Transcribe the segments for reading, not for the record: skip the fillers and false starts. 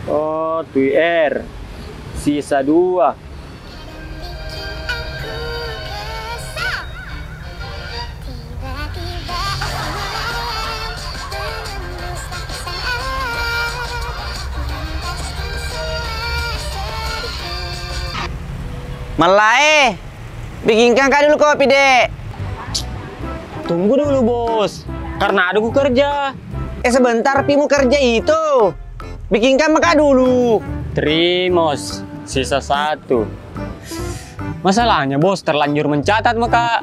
Oh, TR. Sisa 2. Malai, bikinkan kak dulu kopi, Dek. Tunggu dulu, Bos. Karena ada ku kerja. Sebentar, Pimu kerja itu. Bikinkan maka dulu. Trimos. Sisa 1. Masalahnya, Bos, terlanjur mencatat maka.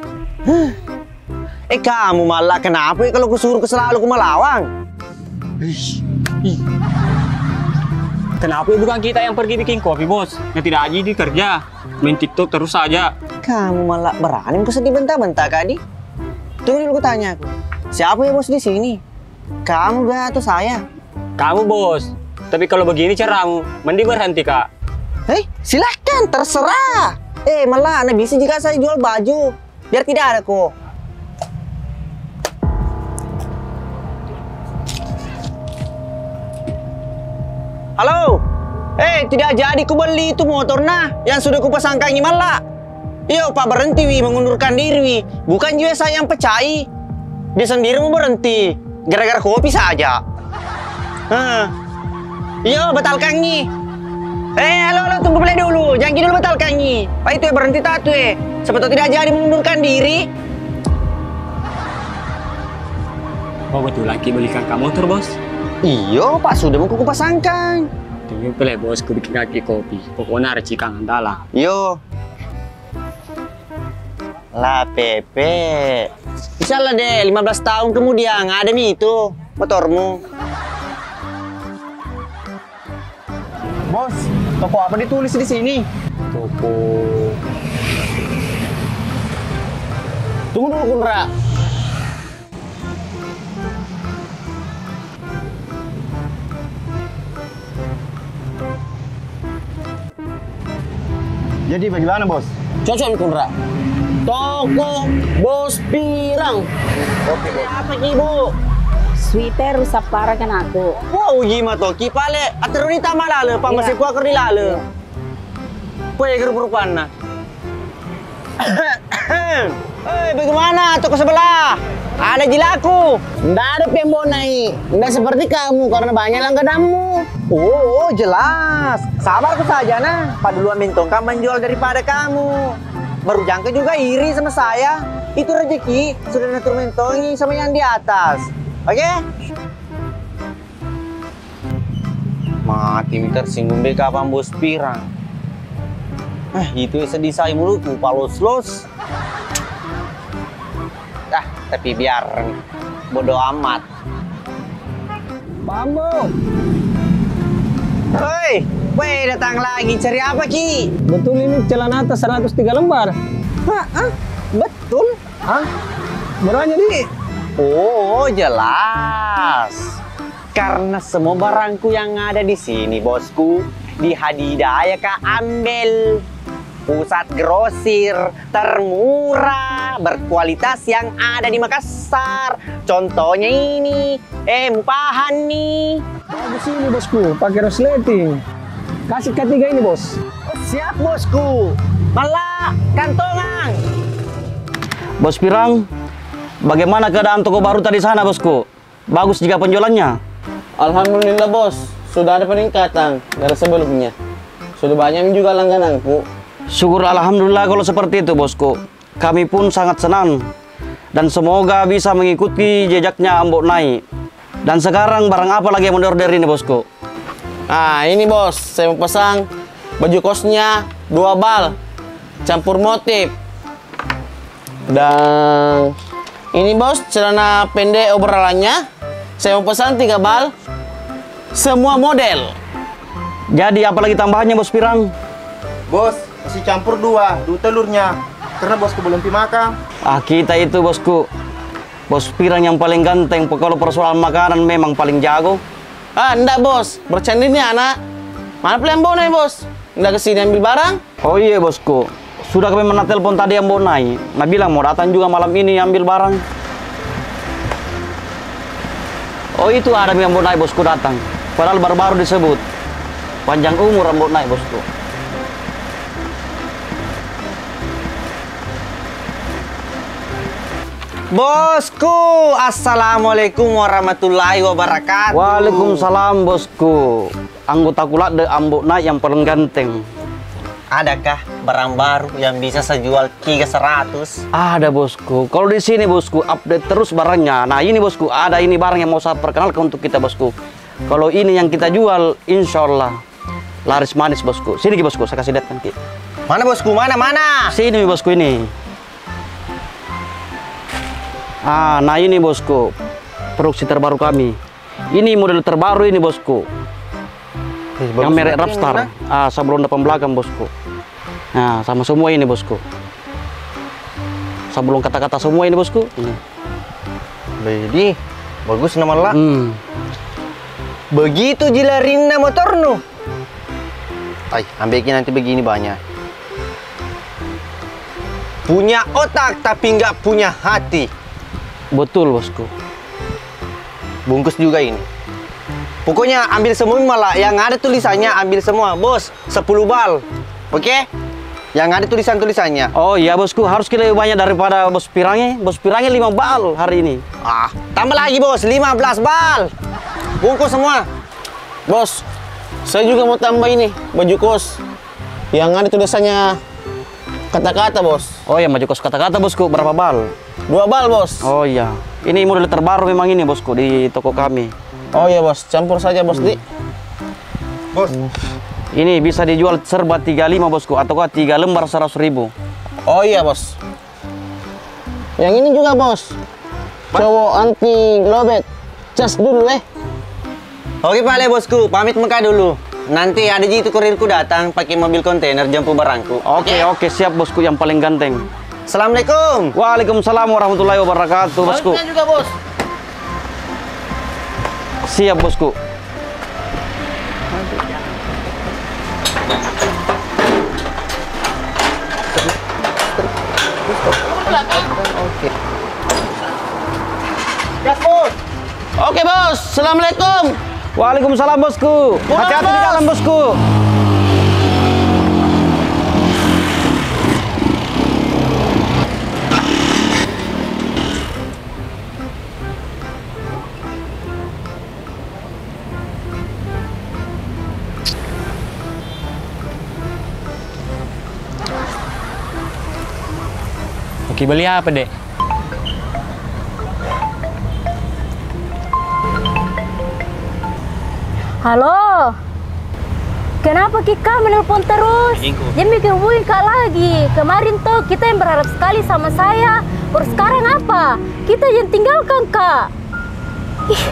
Kamu malah kenapa ya kalau kusuruh selalu ku melawang? Ih. Kenapa bukan kita yang pergi bikin kopi, Bos? Yang tidak aja di kerja. Main TikTok terus saja. Kamu malah berani kesedih bentar-bentar, Kadi. Tunggu dulu ku tanya aku. Siapa ya bos di sini? Kamu gak atau saya? Kamu, Bos. Tapi kalau begini caramu, mending berhenti, Kak. Silakan, terserah. Malah Anda bisa jika saya jual baju. Biar tidak ada kok. Halo? Tidak jadi ku beli itu motor yang sudah ku pasangkan malah. Iya, Pak berhenti mengundurkan diri. Bukan juga saya yang pecahi. Dia sendiri mau berhenti gara-gara kopi saja. Iya, batalkan nih. Halo, tunggu beli dulu. Jangan dulu batalkan nih. Pak itu ya berhenti tatu ya. Sebetulnya tidak jadi mengundurkan diri. Oh, betul lagi belikan kamu motor, Bos? Iya, Pak sudah mau ku pasangkan. Tunggu boleh, Bos, ku bikin kaki kopi. Pokoknya ada cikangan dalam. Yo. Lah Pepe. Bisa lah deh, 15 tahun kemudian ada itu motormu. Bos, toko apa ditulis di sini? Toko. Tunggu dulu, Kundra. Jadi bagaimana, Bos? Cocok Kundra. Toko Bos Pirang. Oke, Bos. Apa Ibu? Sweater rusak parah kan aku. Wow, gimana toh? Kipale ateruni tama lale, pa masih ku akar di lale. Poe grup rupana. Bagaimana toko sebelah? Ada jilaku. Nggak ada pembonai. Nggak seperti kamu karena banyak langgananmu. Oh, jelas. Sabarku saja nah. Paduluan mintongkan menjual daripada kamu. Baru jangka juga iri sama saya. Itu rezeki sudah natur mentongi sama yang di atas. Oke? Mati tersinggung deh kapan Bos Pirang. Itu sedih saya mulutku, palos-los. Tapi biar bodoh amat. Bambu. Hei, datang lagi. Cari apa, Ki? Betul ini celana atas 103 lembar. Betul? Berapa jadi? Oh, jelas. Karena semua barangku yang ada di sini, bosku, dihadiah Kak ambil. Pusat grosir termurah, berkualitas yang ada di Makassar. Contohnya ini, mupahan nih. Bagus ini, Bosku. Pakai resleting. Kasih ketiga ini, Bos. Siap, bosku. Malah kantongan. Bos Pirang, bagaimana keadaan toko baru tadi sana, Bosku? Bagus jika penjualannya? Alhamdulillah, Bos. Sudah ada peningkatan dari sebelumnya. Sudah banyak juga langgananku. Syukur alhamdulillah kalau seperti itu, Bosku. Kami pun sangat senang. Dan semoga bisa mengikuti jejaknya Mbok Nai. Dan sekarang barang apa lagi yang mau diorder ini, Bosku? Ini, Bos. Saya mau pasang baju kosnya 2 bal. Campur motif. Dan ini, Bos, celana pendek obrolannya. Saya mau pesan 3 bal. Semua model. Jadi apa lagi tambahannya, Bos Pirang? Bos, kasih campur 2 telurnya. Karena bosku belum makan. Kita itu, Bosku. Bos Pirang yang paling ganteng. Kalau persoalan makanan memang paling jago. Enggak, Bos. Bercanda ini anak. Mana pelembon nih, Bos? Enggak kesini ambil barang? Oh iya, Bosku. Sudah kami menelpon tadi yang Mbok Nai. Nah bilang mau datang juga malam ini ambil barang. Oh itu ada yang Mbok Nai, Bosku datang. Padahal baru-baru disebut. Panjang umur Ambok Naik, bosku. Bosku, assalamualaikum warahmatullahi wabarakatuh. Waalaikumsalam, bosku. Anggota kulat de Ambok Naik yang paling ganteng. Adakah barang baru yang bisa saya jual 300? Ada, bosku. Kalau di sini, bosku, update terus barangnya. Nah, ini, bosku, ada ini barang yang mau saya perkenalkan untuk kita, bosku. Kalau ini yang kita jual, insya Allah laris manis, bosku. Sini, bosku, saya kasih lihat nanti. Mana bosku? Mana? Sini, bosku, ini. Nah ini, bosku, produksi terbaru kami. Ini model terbaru ini, bosku. Yang merek Rapstar. Sablon depan belakang, bosku. Nah, sama semua ini, bosku. Sablon kata-kata semua ini, bosku. Ini. Bedi, bagus nama lah. Begitu jilarinna motor nu. Ay, ambilkin nanti begini banyak. Punya otak tapi nggak punya hati. Betul, bosku. Bungkus juga ini. Pokoknya ambil semua malah. Yang ada tulisannya ambil semua, bos. 10 bal. Oke? Yang ada tulisan-tulisannya. Oh iya, bosku, harus kita lebih banyak daripada bos Pirangi. Bos Pirangi 5 bal hari ini. Tambah lagi, bos. 15 bal. Bungkus semua. Bos, saya juga mau tambah ini, baju kos. Yang ada tulisannya kata-kata, bos. Oh iya, maju kos kata-kata, bosku. Berapa bal? 2 bal, bos. Oh iya. Ini model terbaru memang ini, bosku, di toko kami. Oh iya, bos. Campur saja, bos, Di. Bos. Ini bisa dijual serba 35, bosku, ataukah 3 lembar 100.000. Oh iya, bos. Yang ini juga, bos. Cowok anti globet. Cas dulu, Oke, Pak Le, bosku. Pamit muka dulu. Nanti ada jitu kurirku datang pakai mobil kontainer jemput barangku. Oke, siap, bosku, yang paling ganteng. Assalamualaikum. Waalaikumsalam warahmatullahi wabarakatuh, bosku. Baliknya juga, bos. Siap, bosku. Oke, bos. Assalamualaikum. Waalaikumsalam, bosku. Hati-hati di jalan, bosku. Oke, beli apa, Dek? Halo. Kenapa Kika menelpon terus? Jangan bikin hubungin Kak lagi. Kemarin tuh kita yang berharap sekali sama saya. Baru sekarang apa? Kita yang tinggalkan Kak. Ih.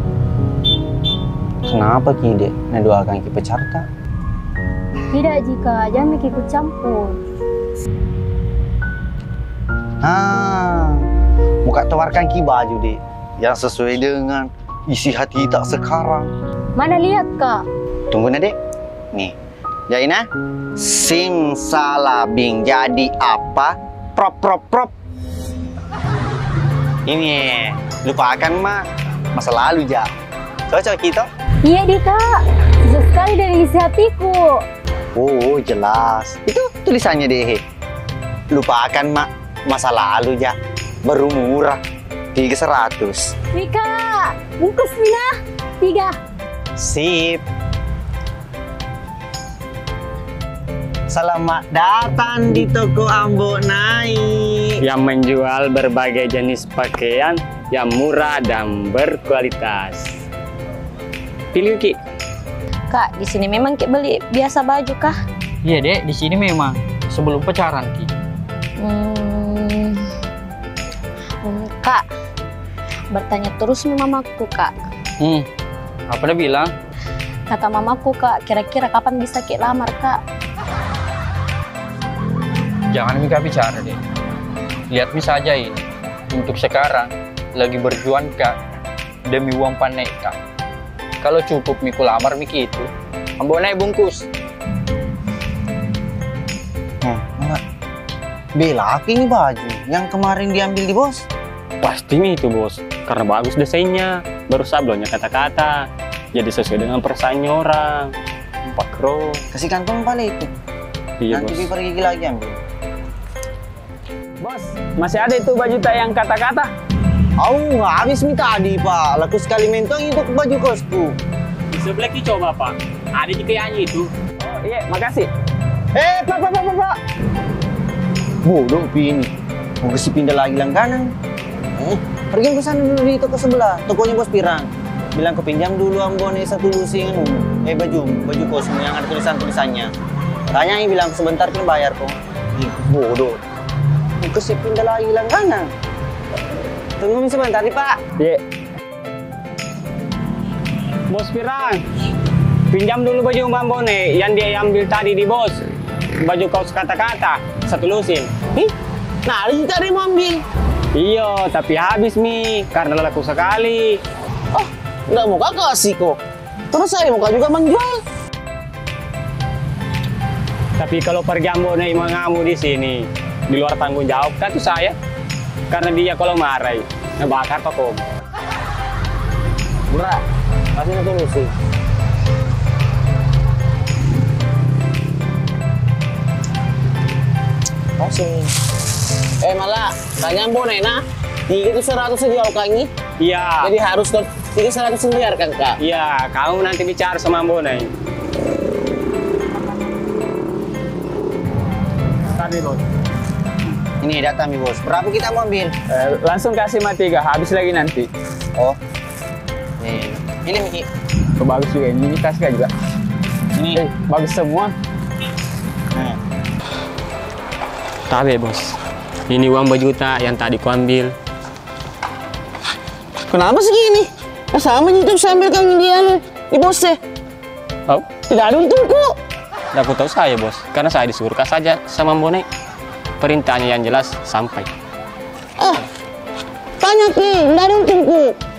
Kenapa Ki, Dek? Doakan Ki pecar Kak? Tidak Jika, jangan bikin ikut campur. Muka tawarkan Ki baju, Dek. Yang sesuai dengan isi hati kita sekarang. Mana lihat Kak? Tunggu na, Dek. Nih. Jadi nah. Simsalabing. Jadi apa? Prop. Ini. Lupakan mah masa lalu, Ja. Cocok kita? Iya di Kak. Susah sekali dari isi hatiku. Oh, jelas. Itu tulisannya, deh. Lupakan mak masa lalu, Ja. Baru murah. 300. Mika, bungkus Mina. 3. Sip. Selamat datang di toko Ambok Naik. Yang menjual berbagai jenis pakaian yang murah dan berkualitas. Pilih, Ki. Kak, di sini memang Ki beli biasa baju kah? Iya, Dek, di sini memang sebelum pacaran, Ki. Kak, bertanya terus nih mamaku, Kak. Apa dia bilang? Kata mamaku, Kak, kira-kira kapan bisa Ki lamar, Kak? Jangan Mika bicara, Dek. Lihat Mi saja ini. Untuk sekarang, lagi berjuang, Kak. Demi uang panen, Kak. Kalau cukup Miku lamar Miki itu, Ambok Naik bungkus. Enggak. Bela ini baju yang kemarin diambil di bos. Pasti Mi itu, Bos. Karena bagus desainnya, baru sablonnya kata-kata. Jadi sesuai dengan perasaannya orang. kompak bro. Kasih kantong pala itu. Iya Nanti bos. Pi pergi lagi ambil. Bos, masih ada itu baju tak yang kata-kata? Nggak habis nih tadi Pak. Laku sekali mentong itu baju kosku. Di sebelah kita coba Pak. Ada kita yang itu. Oh iya, makasih. Pak. Bodoh Pi ini. Mau kasih pindah lagi langganan. Pergi ke sana dulu di toko sebelah. Tokonya Bos Pirang. Bilang kau pinjam dulu ambone satu lusin baju kosmu yang ada tulisannya. Tanyain bilang sebentar kan bayar kok. Bodoh. Mau kasih pindah lagi langganan. Tunggu sebentar nih Pak. Iya. Bos Pirang, pinjam dulu baju Mambone yang dia ambil tadi di bos. Baju kaos kata-kata, satu lusin. Nah, ini tadi mau ambil. Iya, tapi habis Mi, karena laku sekali. Nggak mau kakak kasih kok. Terus saya mau juga menjual. Tapi kalau pergi Ambone mengamu di sini, di luar tanggung jawab kan itu saya. Karena dia kalau marah, ngebakar toko. Murah. Kasih satu lusin. Kasih. Malah tanya Ambone nah. 300 jual kangi. Iya. Jadi harus 300 biarkan kak. Iya, kamu nanti bicara sama Ambone. Tadi bos. Ini data mi bos. Berapa kita mau ambil? Langsung kasih mati 3, habis lagi nanti. Oh. Ini Miki. Bagus juga ini tas juga. Ini. Bagus semua. Tapi bos, ini uang berjuta yang tadi ku ambil. Kenapa segini? Sama itu saya ambil kangi dia di bosnya. Oh, Tidak ada untungku. udah aku tahu saya bos, karena saya disuruh kasih saja sama Ambone. Perintahnya yang jelas sampai. Tanya Ki, tidak ada untungku.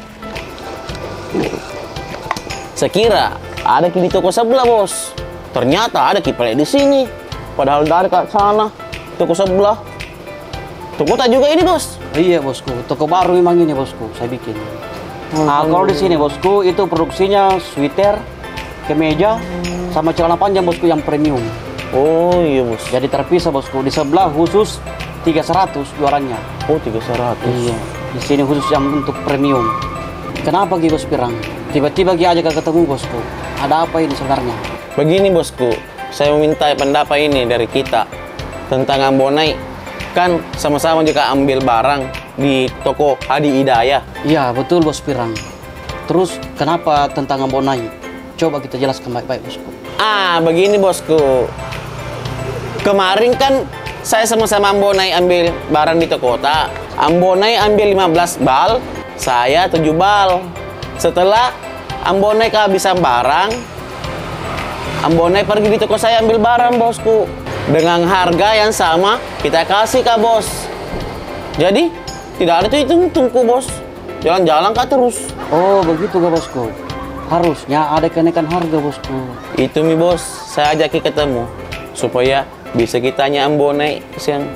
Sekira ada Ki di toko sebelah bos. Ternyata ada Ki pelek di sini. Padahal dari ke sana, toko sebelah. Toko tak juga ini bos. Iya bosku, toko baru memang ini bosku, saya bikin. Kalau di sini bosku itu produksinya sweater, kemeja, sama celana panjang bosku yang premium. Oh iya bos. Jadi terpisah bosku. Di sebelah khusus 300 jualannya. Oh 300. Iya. Di sini khusus yang untuk premium. Kenapa Ki Bos Pirang? Tiba-tiba Ki aja ketemu bosku. Ada apa ini sebenarnya? Begini bosku, saya meminta pendapat ini dari kita tentang Ambone. Kan sama-sama juga ambil barang di toko Hadi Hidayah. Iya betul Bos Pirang. Terus kenapa tentang Ambonai? Coba kita jelaskan baik-baik bosku. Begini bosku. Kemarin kan saya sama-sama Ambonai ambil barang di toko kota. Ambonai ambil 15 bal, saya 7 bal. Setelah Ambonai kehabisan barang, Ambonai pergi di toko saya ambil barang bosku. Dengan harga yang sama kita kasih kak bos. Jadi tidak ada tuh tungku bos. Jalan-jalan kak terus. Oh begitu gak bosku? Harusnya ada kenaikan harga bosku. Itu mi bos, saya ajak ketemu supaya bisa kita tanya Ambonai siang.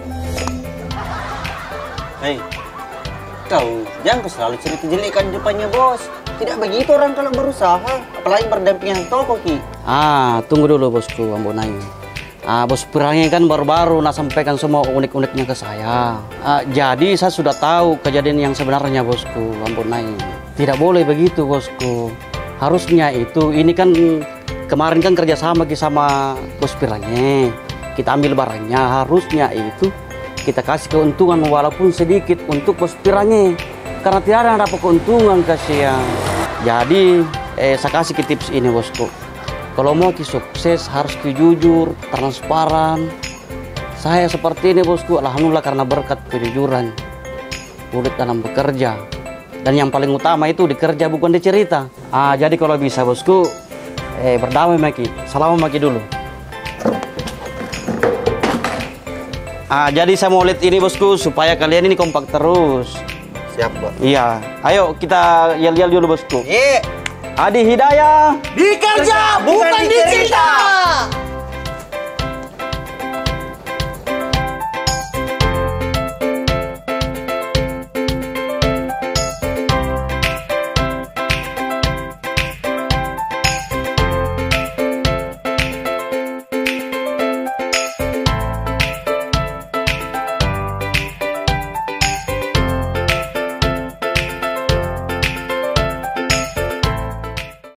Hei, kau jangan selalu cerita jelekan depannya bos. Tidak begitu orang kalau berusaha, apalagi berdampingan toko Ki. Tunggu dulu bosku Ambonai. Bos Pirangnya kan baru-baru sampaikan semua unik-uniknya ke saya. Jadi saya sudah tahu kejadian yang sebenarnya bosku Ambonai. Tidak boleh begitu bosku. Harusnya itu ini kan kemarin kan kerjasama sama Bos Pirangnya. Kita ambil barangnya, harusnya itu kita kasih keuntungan walaupun sedikit untuk Bos Pirangnya. Karena tidak ada yang dapat keuntungan kasihan. Jadi saya kasih tips ini bosku. Kalau mau sukses harus jujur, transparan. Saya seperti ini bosku, alhamdulillah karena berkat kejujuran. Sulit dalam bekerja. Dan yang paling utama itu dikerja bukan dicerita. Jadi kalau bisa bosku, berdamai Maki. Salam Maki dulu. Jadi saya mau lihat ini bosku supaya kalian ini kompak terus. Siap bos. Iya, ayo kita yel-yel dulu bosku. Ye. Hadi Hidayah. Dikerja bukan dicerita.